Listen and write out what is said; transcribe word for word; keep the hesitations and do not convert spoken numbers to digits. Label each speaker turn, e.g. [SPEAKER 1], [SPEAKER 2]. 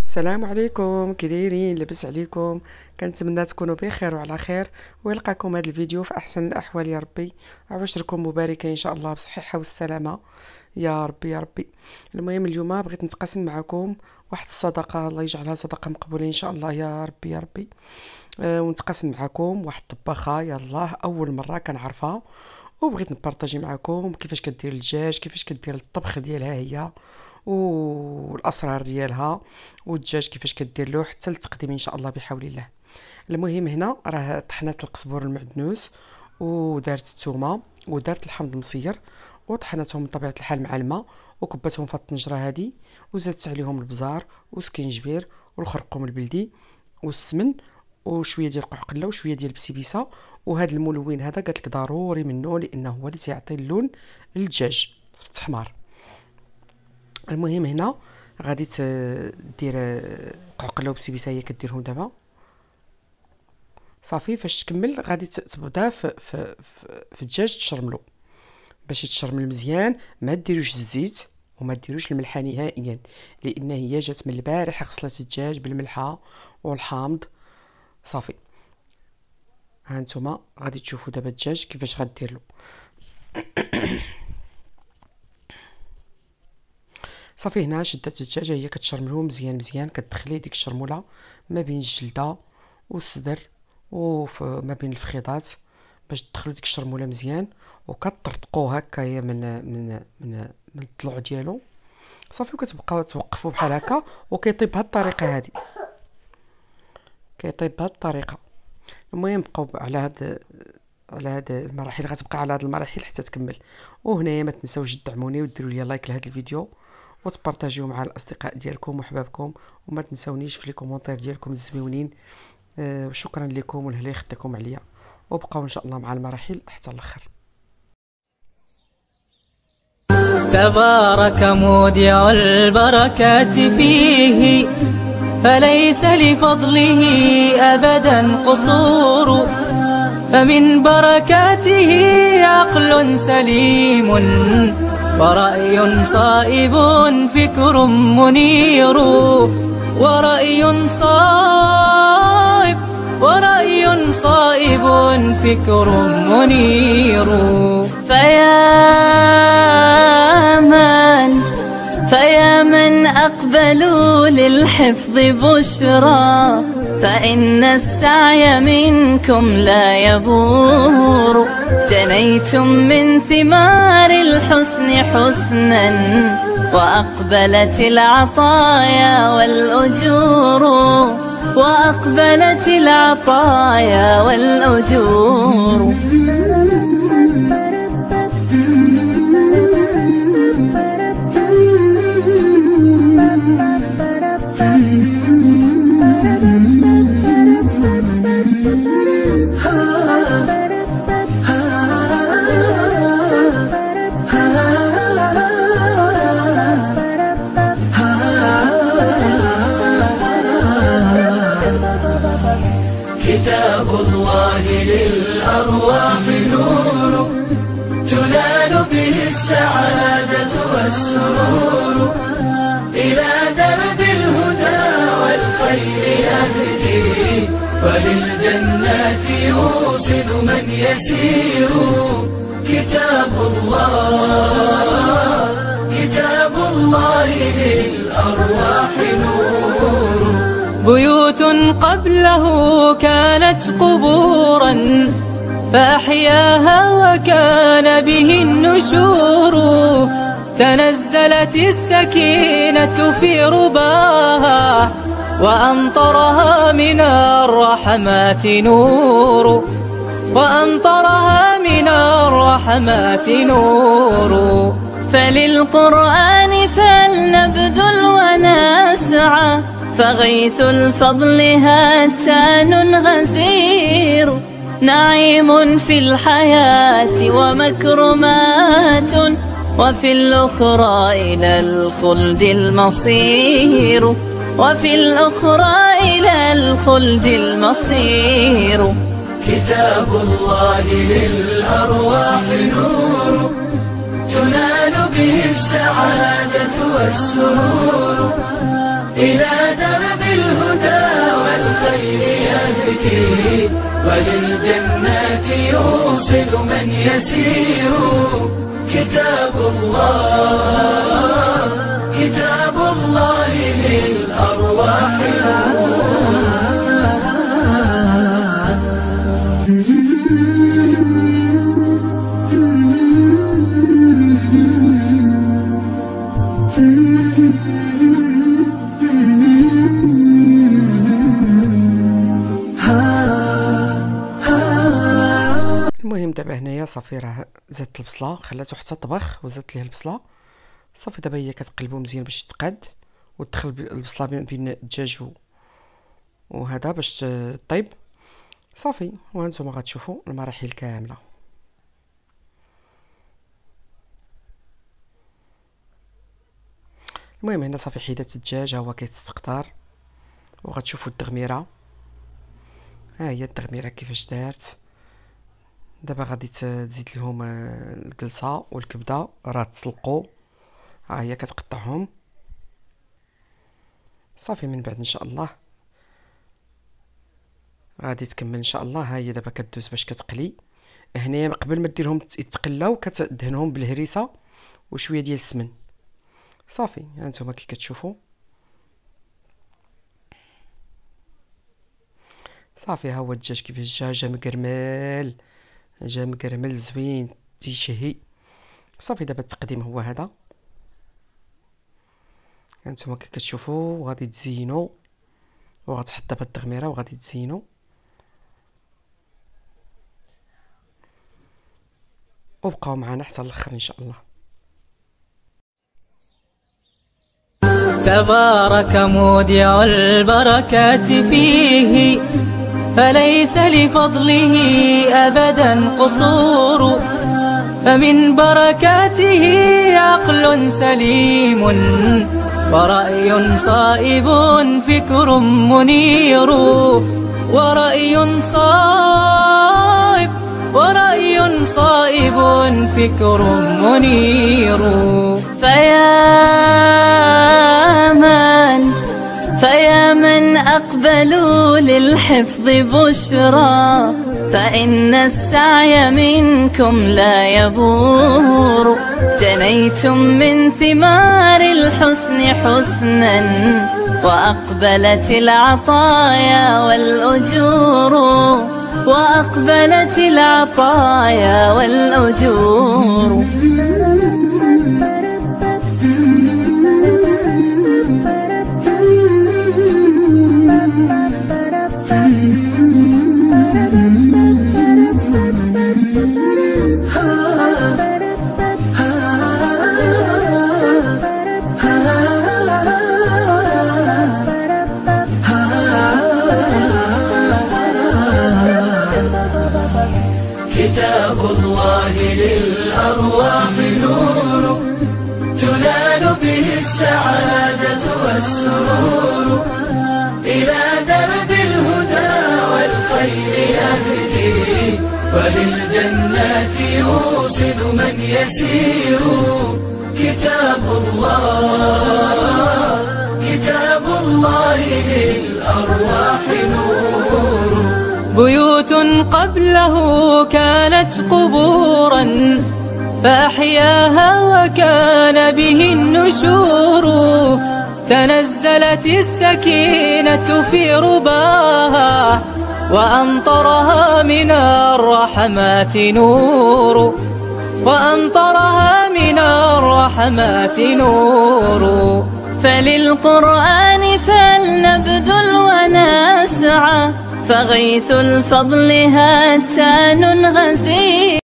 [SPEAKER 1] السلام عليكم، كي دايرين؟ لاباس عليكم؟ كنتمنى تكونوا بخير وعلى خير، ويلقاكم هذا الفيديو في احسن الاحوال يا ربي. عواشركم مباركه ان شاء الله بالصحه والسلامه يا ربي يا ربي. المهم اليوم بغيت نتقاسم معكم واحد الصدقه، الله يجعلها صدقه مقبوله ان شاء الله يا ربي يا ربي. أه ونتقاسم معكم واحد الطباخه يلاه اول مره كنعرفها، وبغيت نبارطاجي معكم كيفاش كدير الدجاج، كيفاش كدير الطبخ ديالها هي والاسرار ديالها، والدجاج كيفاش كدير له حتى التقديم ان شاء الله بحول الله. المهم هنا راه طحنات القزبور المعدنوس، ودارت الثومه، ودارت الحمض المصير، وطحنتهم بطبيعه الحال مع الماء، وكبتهم في الطنجره هذه، وزدت عليهم البزار وسكينجبير والخرقوم البلدي والسمن وشويه ديال القحقله وشويه ديال البسيبيسه. وهذا الملون هذا قالت لك ضروري منه لانه هو اللي تيعطي اللون للدجاج في التحمار. المهم هنا غادي دير قحقله وبسيبيسه هي كديرهم دابا صافي. فاش تكمل غادي تبدا في في في الدجاج تشرملو باش يتشرمل مزيان. ما ديروش الزيت وما ديروش الملح نهائيا، لان هي جات من البارح غسلت الدجاج بالملحه والحامض صافي. ها نتوما غادي تشوفوا دابا الدجاج كيفاش غدير له صافي. هنا شدات الدجاجه هي كتشرملو مزيان مزيان، كتدخلي ديك الشرموله ما بين الجلده والصدر وما بين الفخيضات باش تدخلوا ديك الشرموله مزيان، وكتطرطقوه هكايا من من من من الضلوع ديالو صافي. وكتبقاو توقفوا بحال هكا، وكيطيب بهذه الطريقه هذه، كيطيب بهذه الطريقه. المهم بقاو على هاد على هاد المراحل، غتبقى على هاد المراحل حتى تكمل. وهنايا ما تنساوش تدعموني وديروا لي لايك لهاد الفيديو، وتبارطاجيو مع الاصدقاء ديالكم وحبابكم، وما تنساونيش في لي كومونتير ديالكم الزويونين. أه وشكرا لكم والهلا يخدكم عليا، وبقاو ان شاء الله مع المراحل حتى الاخر.
[SPEAKER 2] تبارك مودع البركات فيه، فليس لفضله أبدا قصور، فمن بركاته عقل سليم ورأي صائب فكر منير، ورأي صائب ورأي صائب فكر منير. فيا من فيا من أقبلوا للحفظ بشرى، فإن السعي منكم لا يبور، جنيتم من ثمار الحسن حسنا، وأقبلت العطايا والأجور، وأقبلت العطايا والأجور.
[SPEAKER 3] كتاب الله للأرواح نور، تنال به السعادة والسرور، إلى درب الهدى والخير يهدي، وللجنات يوصل من يسير. كتاب الله كتاب الله للأرواح نور.
[SPEAKER 2] بيوت قبله كانت قبورا، فأحياها وكان به النشور، تنزلت السكينة في رباها، وأمطرها من الرحمات نور، وأمطرها من الرحمات نور. فللقرآن فلنبذل ونسعى، فغيث الفضل هاتان غزير، نعيم في الحياة ومكرمات، وفي الأخرى إلى الخلد المصير، وفي الأخرى إلى الخلد المصير.
[SPEAKER 3] كتاب الله للأرواح نور، تنال به السعادة والسرور إلى درب يهدي وللجنات يوصل من يسير. كتاب الله كتاب الله للأرواح
[SPEAKER 1] المهم دابا هنايا صافي راه زدت البصله، خلاتو حتى طبخ وزدت ليه البصله. صافي دابا هي كتقلبو مزيان باش يتقاد وتدخل البصله بين الدجاج وهذا باش طيب. صافي وهانتوما غتشوفوا المراحل كامله. المهم هنا صافي حيدات الدجاج، ها هو كيتستقطر وغتشوفوا التغميره. ها هي التغميره كيفاش دارت. دابا غادي تزيد لهم الكلسه والكبده راه تسلقوا، ها هي كتقطعهم. صافي من بعد ان شاء الله غادي تكمل ان شاء الله. ها هي دابا كدوز باش كتقلي. هنايا قبل ما ديرهم يتقلاو كتدهنهم بالهريسه وشويه ديال السمن. صافي ها نتوما كي كتشوفوا. صافي ها هو الدجاج كيفاش جا جا مقرمل، جا مقرمل زوين تيشهي. صافي دابا التقديم هو هذا، هانتوما كي كتشوفوا. غادي تزينوا وغتحط دابا التغميره وغادي تزينوا وبقاو معنا حتى الاخر ان شاء الله.
[SPEAKER 2] تبارك مودع البركات فيه، فليس لفضله أبدا قصور. فمن بركاته عقل سليم ورأي صائب فكر منير. ورأي صائب ورأي صائب فكر منير. فيا من فيا من أقبلوا للحفظ بشرى، فإن السعي منكم لا يبور. جنيتم من ثمار الحسن حسنا، وأقبلت العطايا والأجور. وأقبلت العطايا والأجور.
[SPEAKER 3] كتاب الله للأرواح نور، تنال به السعادة والسرور. إلى درب الهدى والخير يهدي وللجنات يوصل من يسير. كتاب الله كتاب الله للأرواح نور.
[SPEAKER 2] بيوت قبله كانت قبورا، فأحياها وكان به النشور. تنزلت السكينة في رباها، وأمطرها من الرحمات نور. وأمطرها من الرحمات نور. فللقرآن فلنبذل ونسعى، فغيث الفضل هاتان غزير.